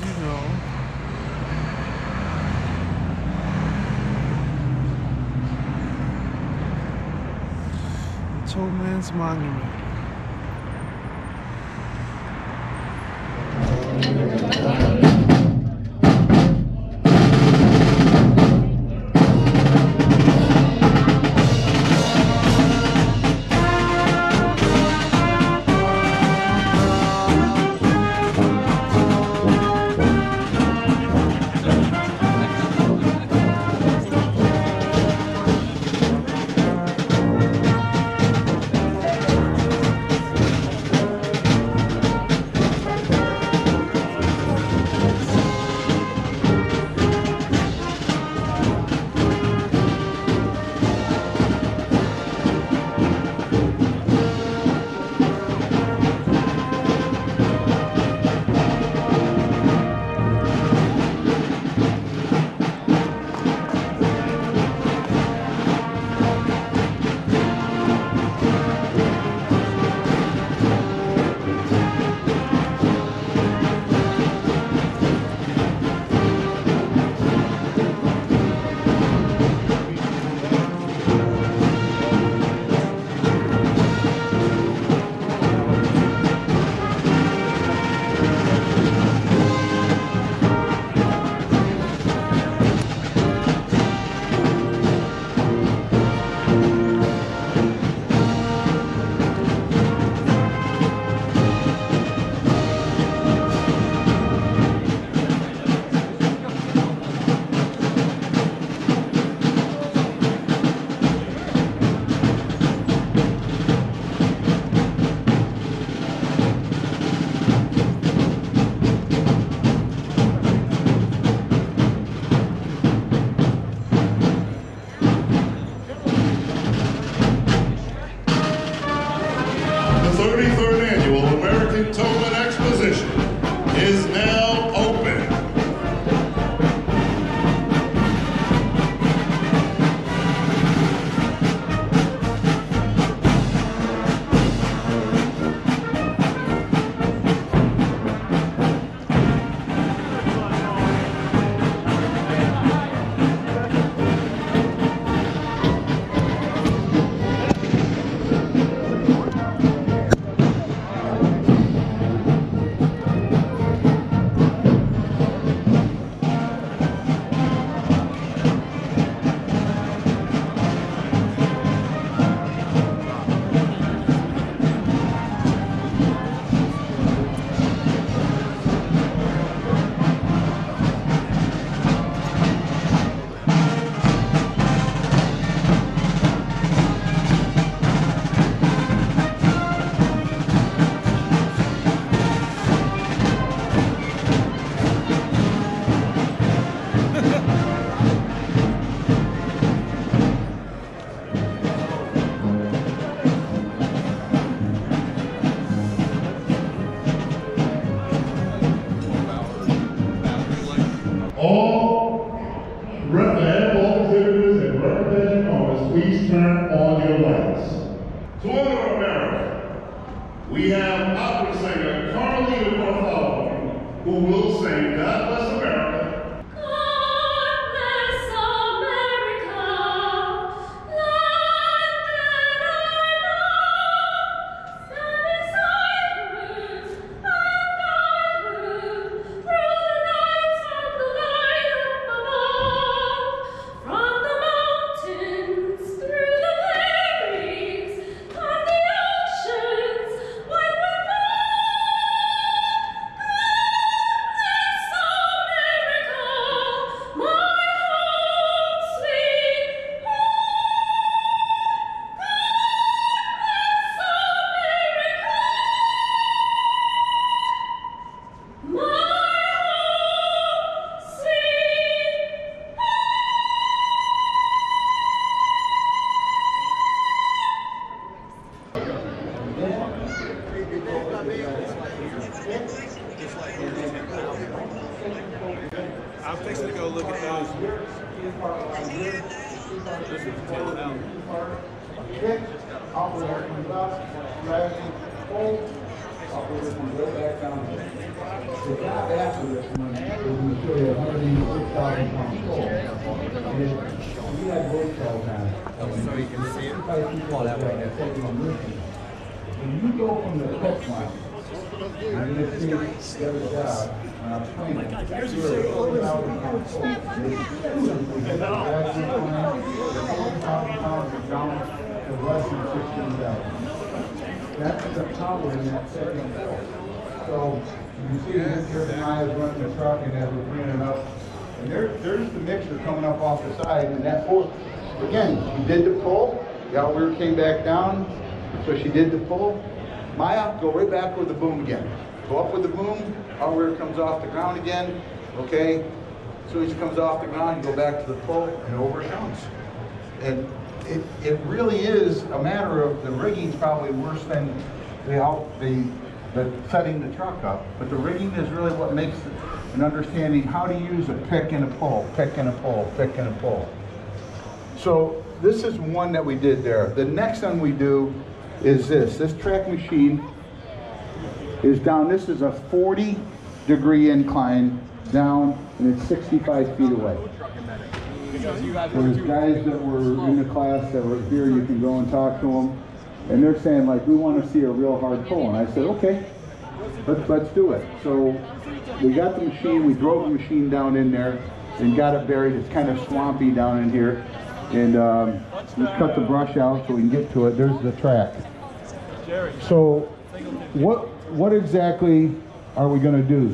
you know. The Towman's Monument. The 33rd Annual American Towman Exposition is now open. All exhibitors and representing owners, please turn on your lights. To honor America, we have opera singer Carmelita Bartholomew, who will sing God Bless America. I'm fixing to go look at those. operators can go back down there. The job after this one is going to show you 186,000 pound pole. And we had road cells on it. So you can see it? Oh, that way. When you go from the hook line, you're going to see the other job. Here's your 40,000 pound pole. Less than 16,000. That's the power in that second pole. So you can see this here, Maya's running the truck, and as we're bringing it up, and there's the mixture coming up off the side, and that pole, again, she did the pull, the outrigger came back down, so she did the pull. Maya, go right back with the boom again. Go up with the boom, outrigger comes off the ground again, okay? As soon as it comes off the ground, you go back to the pull, and over it comes. And it really is a matter of the rigging's probably worse than the setting the truck up, but the rigging is really what makes an understanding how to use a pick and a pull, pick and a pull, pick and a pull. So this is one that we did there. The next one we do is this. This track machine is down. This is a 40-degree incline down, and it's 65 feet away. There's guys that were in the class that were here, you can go and talk to them, and they're saying, like, we want to see a real hard pull. And I said, okay, let's do it. So we got the machine, we drove the machine down in there and got it buried. It's kind of swampy down in here. And we cut the brush out so we can get to it. There's the track. So what exactly are we going to do?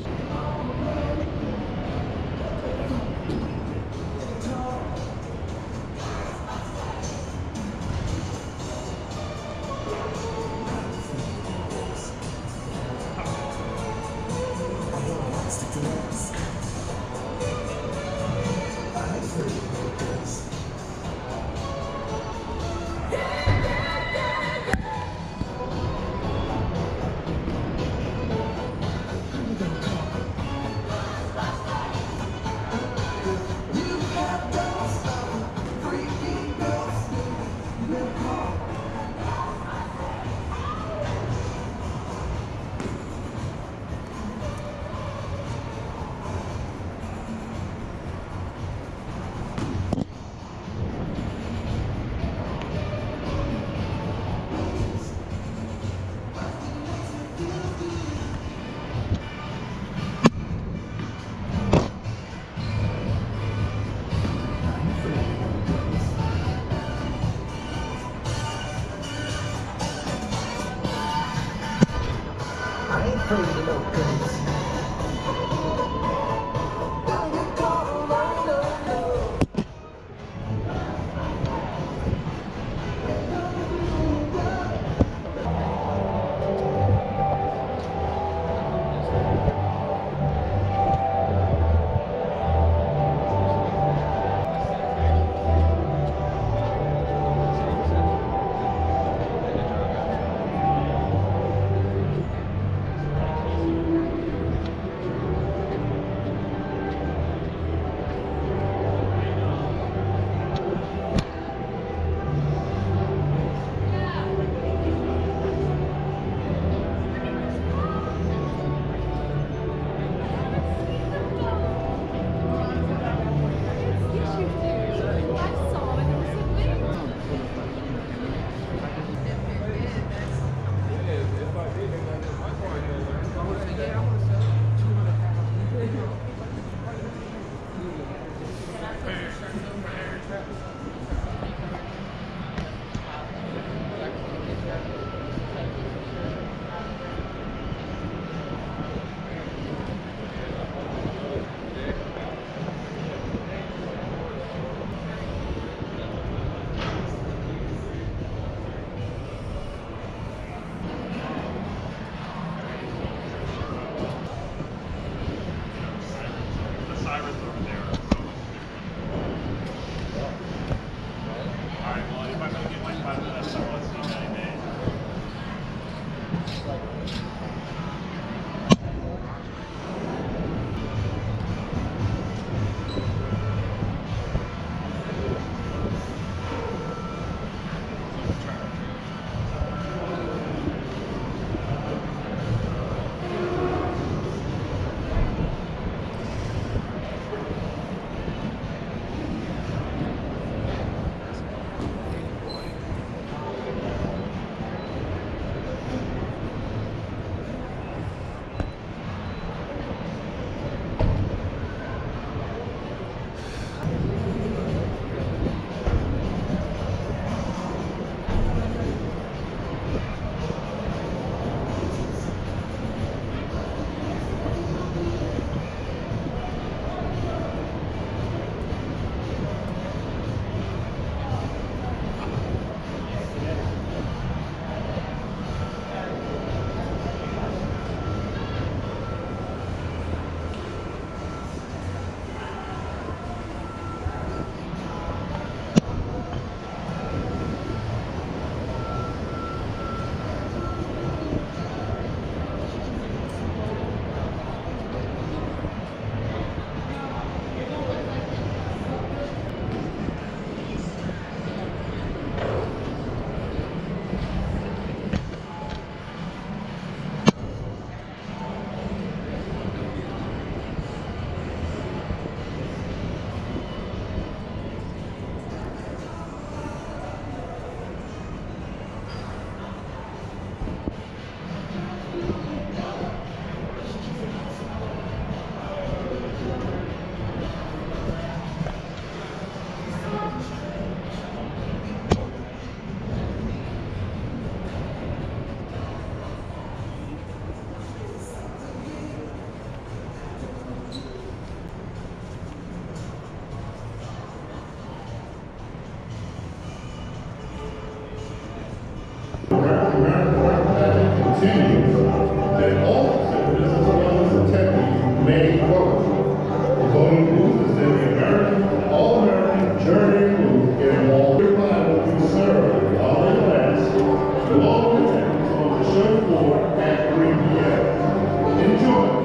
continues that all exhibitors as well as attendees may vote. The voting booth is in the American, All-American Journey booth in Wall. Your time will be served while they last to all attendees on the show floor at 3 p.m. Enjoy.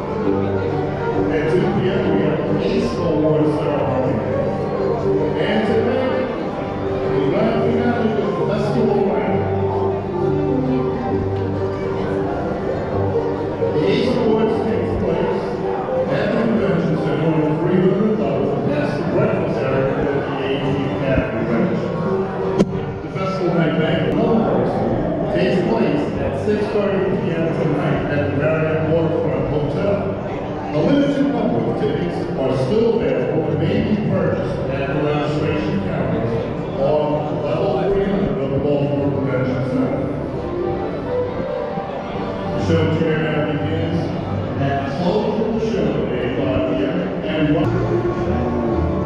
At 2 p.m. we have the Ace Award ceremony. And today, the grand finale of the festival round. The Ace Awards takes place at the Convention Center on $300 past the breakfast area of the AT Academy Ranch. The festival night banquet takes place at 6:30 p.m. tonight at the Marriott Waterfront Hotel. A limited number of tickets are still available and may be purchased at the registration counter on level 300 of the Baltimore Convention Center. The show chair now begins at close of the show at 8:05 p.m. and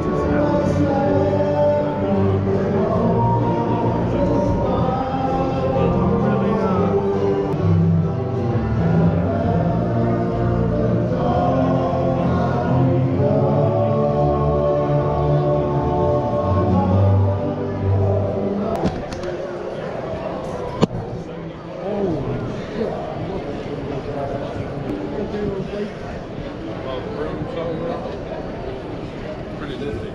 Pretty dizzy.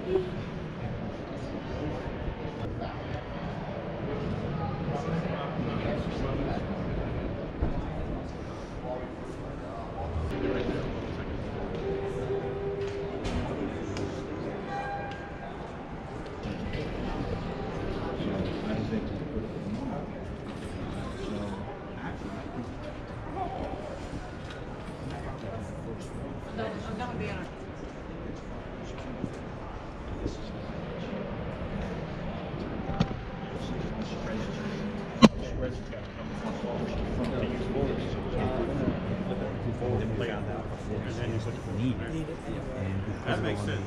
That makes sense.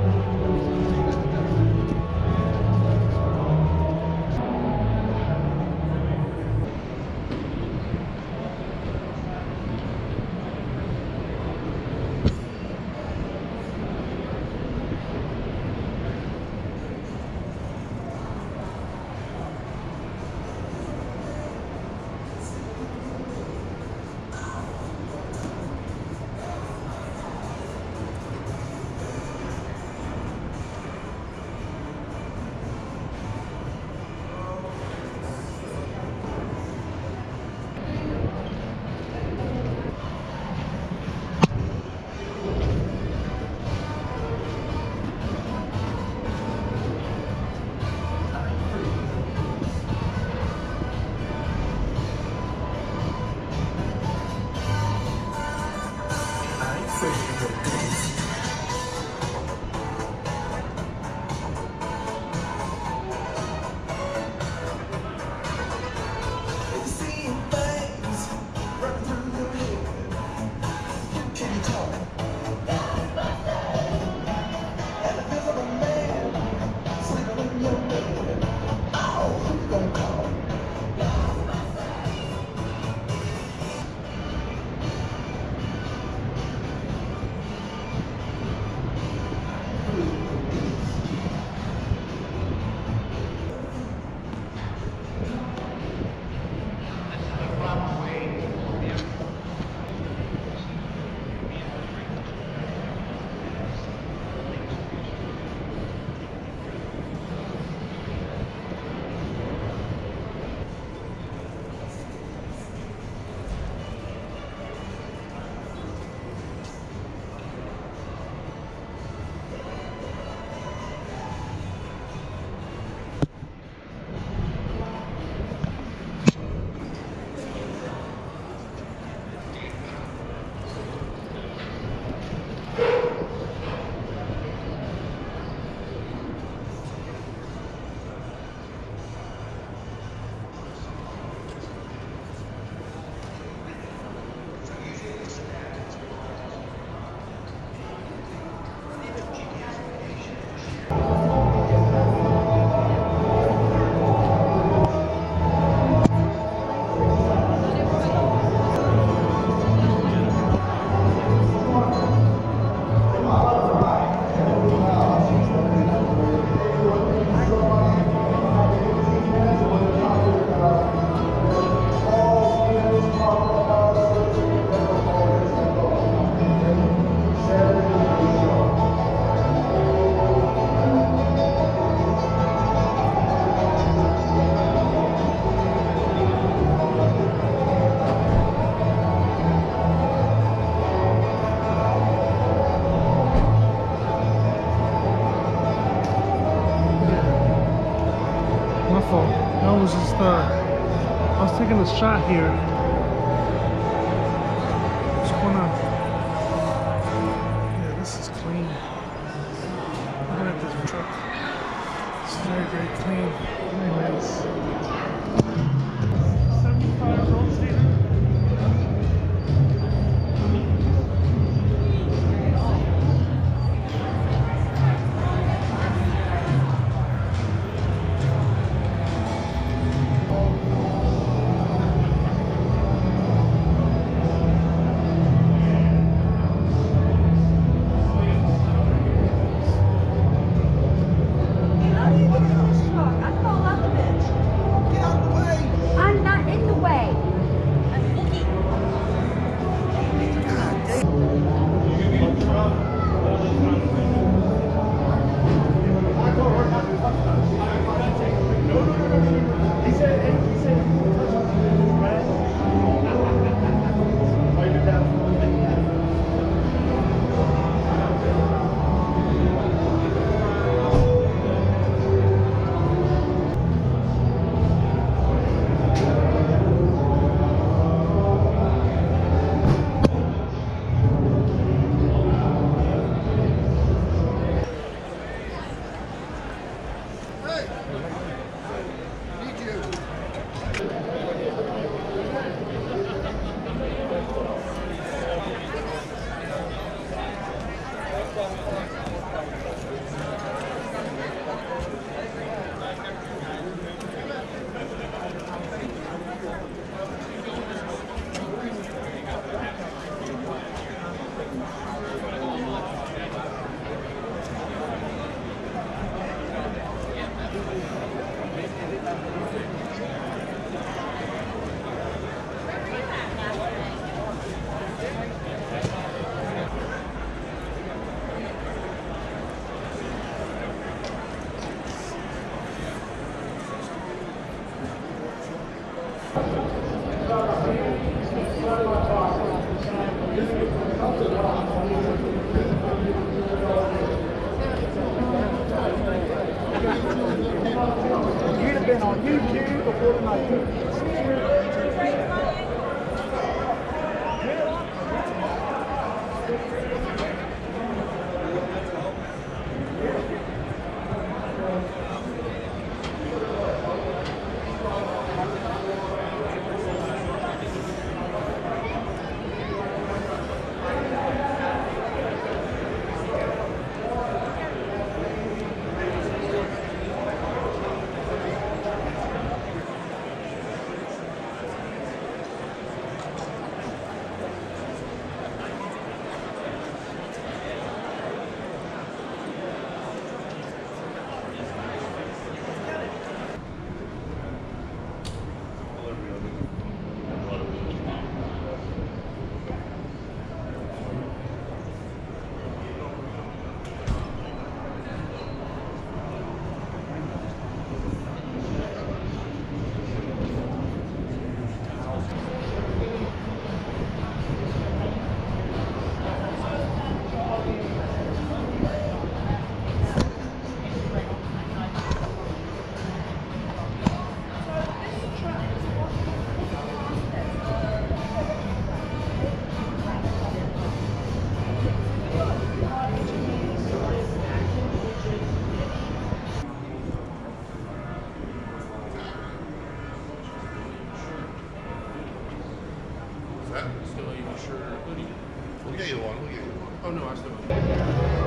I was taking a shot here. Just wanna, yeah, this is clean. Looking at this truck, it's very, very clean. Very nice. 75 rotator. carry the 49. Still a shirt or hoodie? We'll get you one. We'll get you one. Oh no, I still.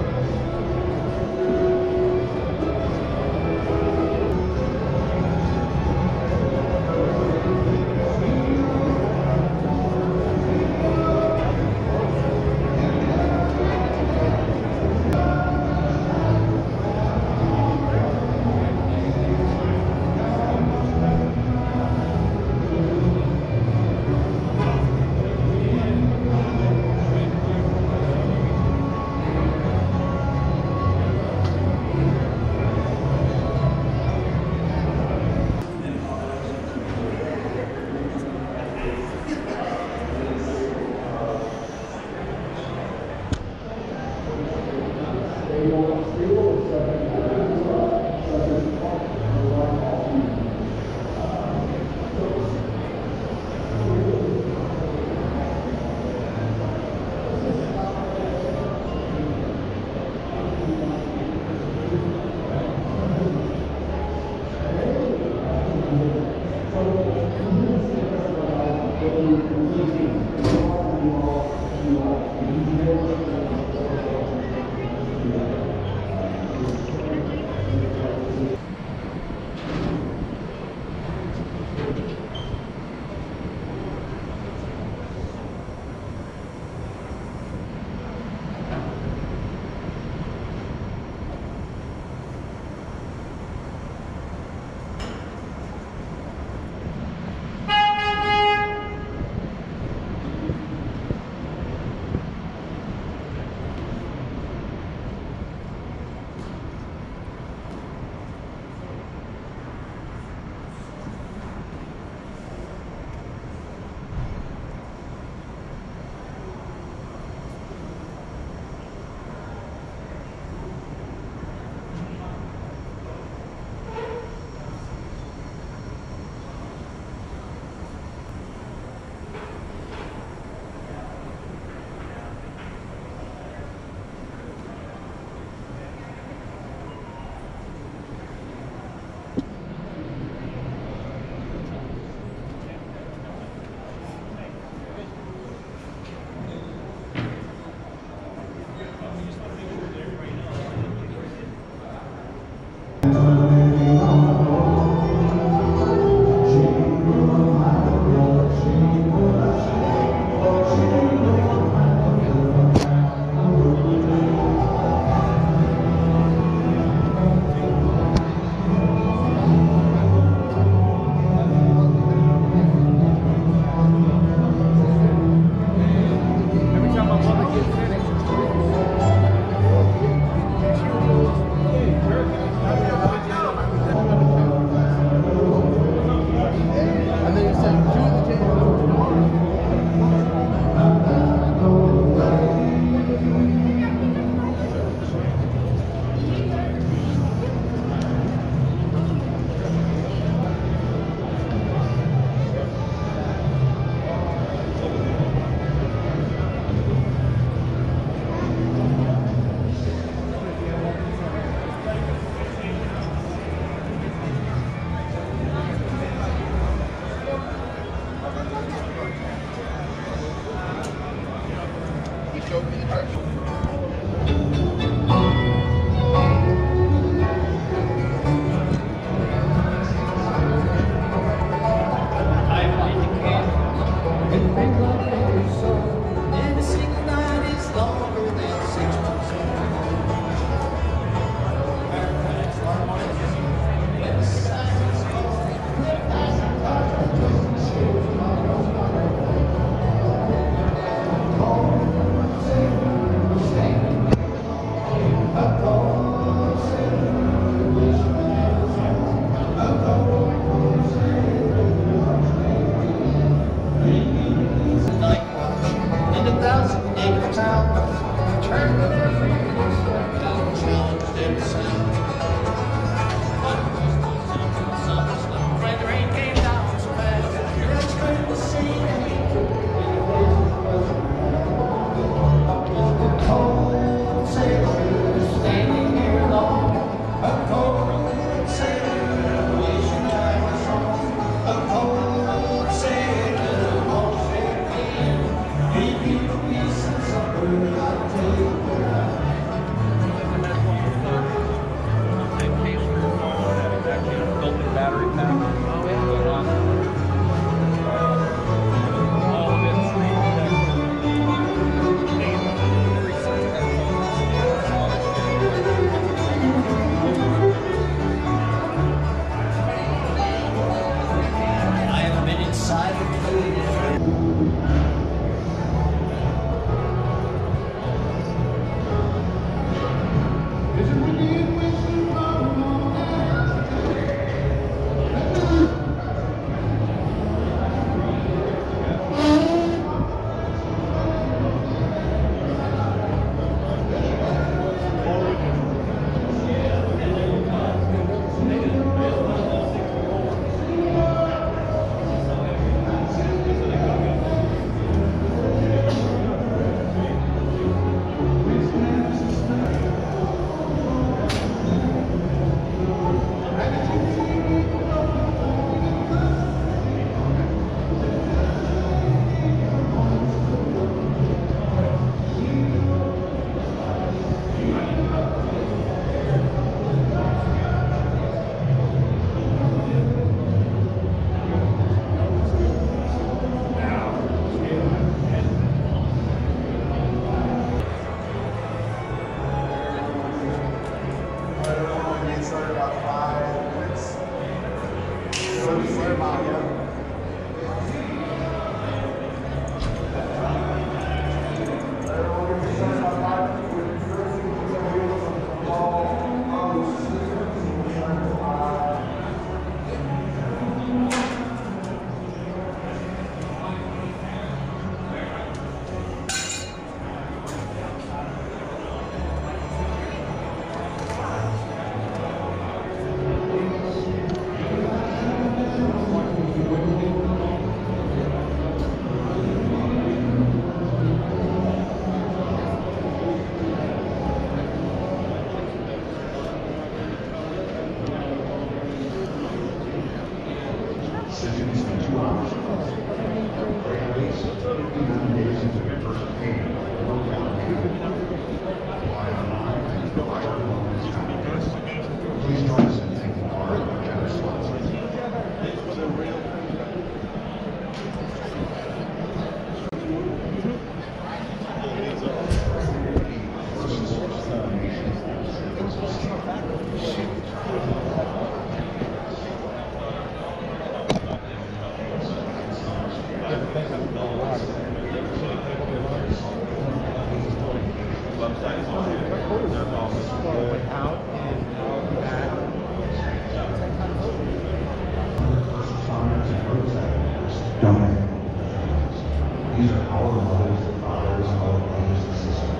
These are our mothers and fathers, our brothers and sisters.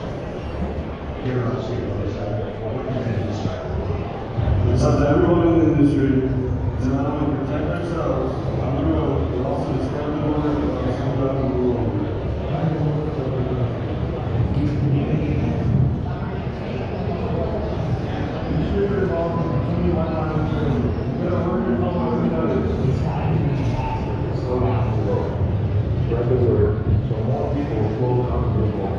Here are some of those that are committed to strike. It's up to everyone in the industry to not only protect ourselves on the road, but also to stand in order and stand up and rule over it. You should be involved in the community line training. You gotta work your phone with others. Slow down the road. Spread the word so more people will flow down the road.